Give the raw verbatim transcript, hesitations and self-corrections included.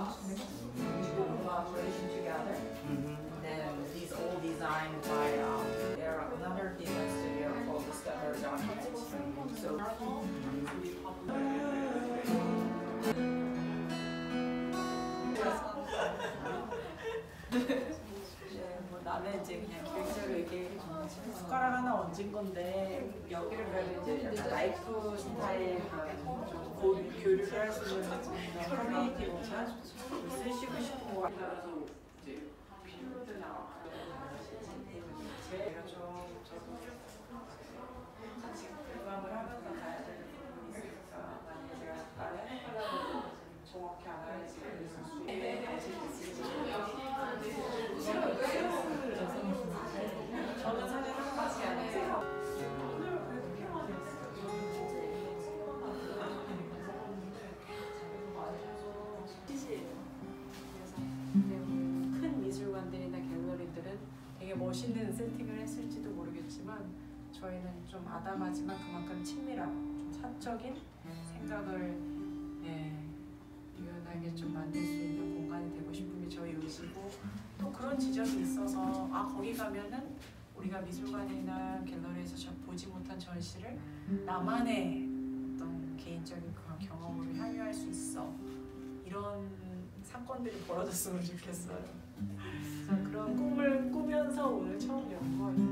collaboration together. Mm-hmm. Then these all designed by um, there are another design studio called Discover Documents. So. 뭐 나는 이제 그냥 기획자로 이렇게 숟가락 하나 얹은 건데 여기를 그래도 이제 약간 라이프 스타일 그런 교류를 할 수 있는 커뮤니티 공간 쓰시고 싶은 거 같아서 이제 필요도 나와. 제가 좀 저도 같이 공감을 하면서 가야 되는 부분이 있으니까 만약에 제가 나를 해보려고 정확히 안 할지 수 있는 저는 사실 한 가지 안에서 오늘 그래도 필요한 큰 미술관들이나 갤러리들은 되게 멋있는 세팅을 했을지도 모르겠지만 저희는 좀 아담하지만 그만큼 친밀하고 좀 사적인 생각을 예, 유연하게 좀 만들 수 있는 공간이 되고 싶은 게 저희 의지고 또 그런 지점이 있어서 아 거기 가면은 우리가 미술관이나 갤러리에서 저 보지 못한 전시를 나만의 어떤 개인적인 그런 경험으로 향유할 수 있어 이런 사건들이 벌어졌으면 좋겠어요. 그래서 그런 꿈을 꾸면서 오늘 처음 연구하게